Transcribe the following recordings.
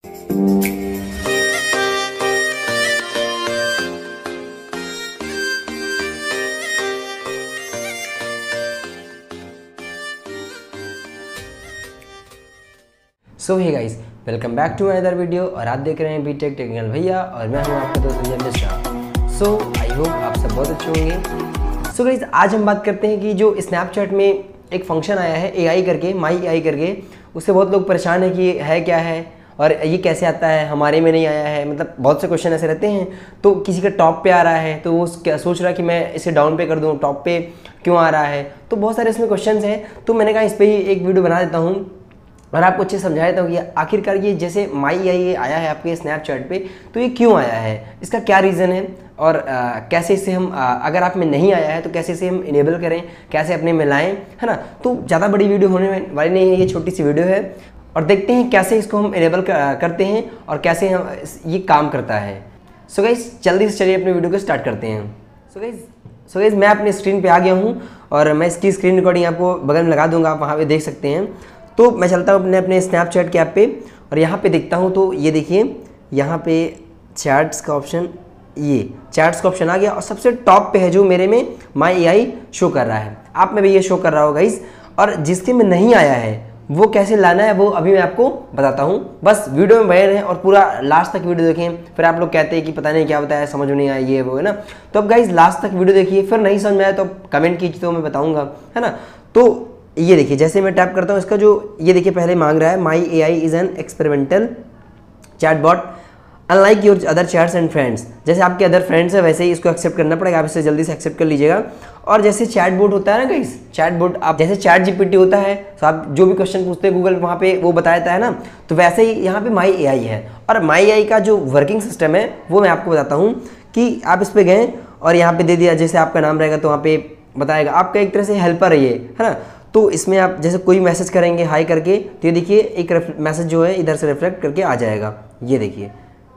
So hey guys, welcome back to my other video और आप देख रहे हैं बीटेक टेक्निकल भैया और मैं हूं आपका दोस्त विजय मिश्रा। सो आई होप आप सब बहुत अच्छे होंगे। सो गाइस, आज हम बात करते हैं कि जो स्नैपचैट में एक फंक्शन आया है AI करके, माई AI करके, उससे बहुत लोग परेशान है कि है क्या है और ये कैसे आता है, हमारे में नहीं आया है। मतलब बहुत से क्वेश्चन ऐसे रहते हैं। तो किसी का टॉप पे आ रहा है तो वो सोच रहा है कि मैं इसे डाउन पे कर दूँ, टॉप पे क्यों आ रहा है। तो बहुत सारे इसमें क्वेश्चन हैं। तो मैंने कहा इस पर ही एक वीडियो बना देता हूँ और आपको अच्छे समझा देता हूँ कि आखिरकार ये जैसे माई AI आया है आपके स्नैपचैट पे, तो ये क्यों आया है, इसका क्या रीज़न है और कैसे इसे हम अगर आप में नहीं आया है तो कैसे इसे हम इनेबल करें, कैसे अपने में लाएं, है ना। तो ज़्यादा बड़ी वीडियो होने वाली नहीं है, ये छोटी सी वीडियो है और देखते हैं कैसे इसको हम इनेबल करते हैं और कैसे हम ये काम करता है। सो गाइस, जल्दी से चलिए अपने वीडियो को स्टार्ट करते हैं। सो गाइस, मैं अपने स्क्रीन पे आ गया हूँ और मैं इसकी स्क्रीन रिकॉर्डिंग आपको बगल में लगा दूंगा, आप वहाँ पे देख सकते हैं। तो मैं चलता हूँ अपने स्नैपचैट के ऐप पे और यहाँ पे देखता हूँ। तो ये देखिए, यहाँ पे चैट्स का ऑप्शन, ये चैट्स का ऑप्शन आ गया और सबसे टॉप पे है जो मेरे में माई AI शो कर रहा है। आप में भी ये शो कर रहा होगा गाइस। और जिसके में नहीं आया है वो कैसे लाना है वो अभी मैं आपको बताता हूँ। बस वीडियो में बने रहें और पूरा लास्ट तक वीडियो देखें। फिर आप लोग कहते हैं कि पता नहीं क्या बताया, समझ नहीं आया, ये वो है ना। तो अब गाइस लास्ट तक वीडियो देखिए, फिर नहीं समझ में आया तो कमेंट कीजिए तो मैं बताऊँगा, है ना। तो ये देखिए, जैसे मैं टैप करता हूँ इसका जो ये देखिए पहले मांग रहा है my AI is an experimental chatbot unlike your other chats and friends. जैसे आपके अदर फ्रेंड्स है वैसे ही इसको एक्सेप्ट करना पड़ेगा, आप इसे जल्दी से एक्सेप्ट कर लीजिएगा। और जैसे चैटबॉट होता है ना गाइस, चैटबॉट आप जैसे चैट GPT होता है तो आप जो भी क्वेश्चन पूछते हैं गूगल वहाँ पे वो बताता है ना, तो वैसे ही यहाँ पे माई AI है। और माई AI का जो वर्किंग सिस्टम है वो मैं आपको बताता हूँ कि आप इस पर गए और यहाँ पे दे दिया, जैसे आपका नाम रहेगा तो वहाँ पे बताएगा, आपका एक तरह से हेल्पर है ये, है ना। तो इसमें आप जैसे कोई मैसेज करेंगे हाई करके तो ये देखिए एक मैसेज जो है इधर से रिफ्लेक्ट करके आ जाएगा। ये देखिए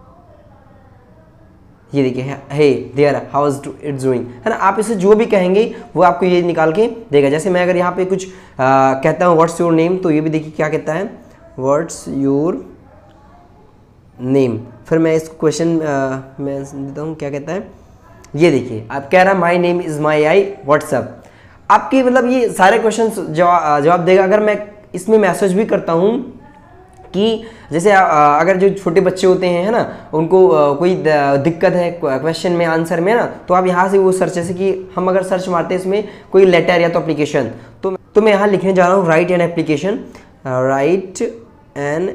hey there how is it's doing, है ना। आप इसे जो भी कहेंगे वो आपको ये निकाल के देगा। जैसे मैं अगर यहाँ पे कुछ कहता हूँ व्हाट्स योर नेम, तो ये भी देखिए क्या कहता है, व्हाट्स योर नेम। फिर मैं इसको क्वेश्चन मैं देता हूँ, क्या कहता है, ये देखिए आप कह रहा है my name is my AI WhatsApp. आपके मतलब ये सारे क्वेश्चन जवाब देगा। अगर मैं इसमें मैसेज भी करता हूँ कि जैसे अगर जो छोटे बच्चे होते हैं, है ना, उनको कोई दिक्कत है क्वेश्चन में, आंसर में ना, तो आप यहाँ से वो सर्च, जैसे कि हम अगर सर्च मारते हैं इसमें कोई लेटर या तो एप्लीकेशन, तो मैं यहाँ लिखने जा रहा हूँ write an application, write an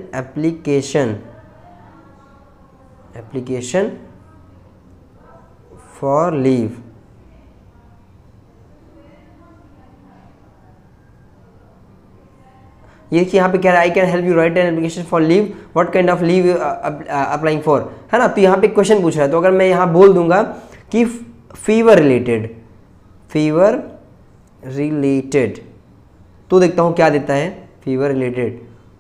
application for leave. ये कि यहाँ पे कह रहा है I can help you write an application for leave, what kind of leave applying for, है ना। तो यहाँ पे क्वेश्चन पूछ रहा है, तो अगर मैं यहाँ बोल दूंगा कि फीवर रिलेटेड, तो देखता हूँ क्या देता है, फीवर रिलेटेड।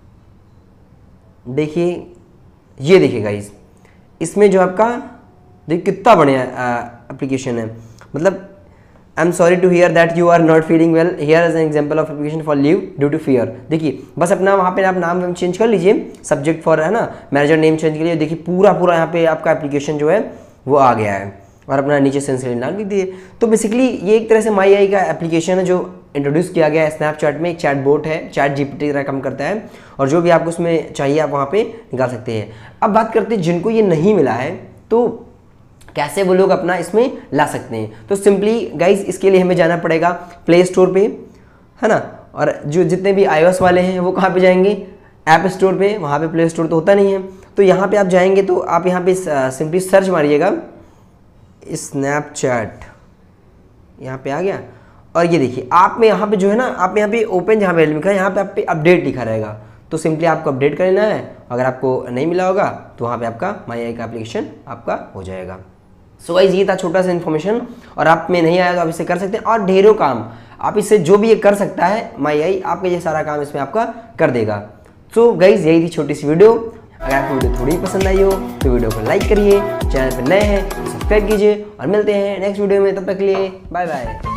देखिए, ये देखिए गाइस, इसमें जो आपका देखिए कितना बढ़िया एप्लीकेशन है। मतलब I am sorry to hear that you are not feeling well, here is an example of application for leave due to fear. देखिए बस अपना वहाँ पे आप नाम चेंज कर लीजिए, सब्जेक्ट फॉर, है ना, मैनेजर नेम चेंज कर लीजिए। देखिए पूरा यहाँ पे आपका एप्लीकेशन जो है वो आ गया है और अपना नीचे सेंसिटिव नाम लिख दिए। तो बेसिकली ये एक तरह से माई AI का एप्लीकेशन है जो इंट्रोड्यूस किया गया है स्नैपचैट में। एक चैटबॉट है, चैट GPT तरह काम करता है और जो भी आपको उसमें चाहिए आप वहाँ पे निकाल सकते हैं। अब बात करते हैं जिनको ये नहीं मिला है तो कैसे वो लोग अपना इसमें ला सकते हैं। तो सिंपली गाइज इसके लिए हमें जाना पड़ेगा प्ले स्टोर पे, है ना। और जो जितने भी iOS वाले हैं वो कहाँ पे जाएंगे, ऐप स्टोर पे। वहाँ पे प्ले स्टोर तो होता नहीं है, तो यहाँ पे आप जाएंगे तो आप यहाँ पे सिंपली सर्च मारिएगा स्नैपचैट, यहाँ पे आ गया। और ये देखिए आप में यहाँ पे जो है ना, आप यहाँ पे ओपन जहाँ पे लिखा है यहाँ पे आप पे अपडेट लिखा रहेगा, तो सिंपली आपको अपडेट कर लेना है। अगर आपको नहीं मिला होगा तो वहाँ पे आपका माई AI का एप्लीकेशन आपका हो जाएगा। सो गाइस, ये था छोटा सा इन्फॉर्मेशन और आप में नहीं आया तो आप इसे कर सकते हैं। और ढेरों काम आप इससे जो भी ये कर सकता है माई AI, आपका ये सारा काम इसमें आपका कर देगा। सो गाइस, यही थी छोटी सी वीडियो। अगर आपको वीडियो थोड़ी पसंद आई हो तो वीडियो को लाइक करिए, चैनल पर नए हैं तो सब्सक्राइब कीजिए और मिलते हैं नेक्स्ट वीडियो में। तब तक के लिए बाय बाय।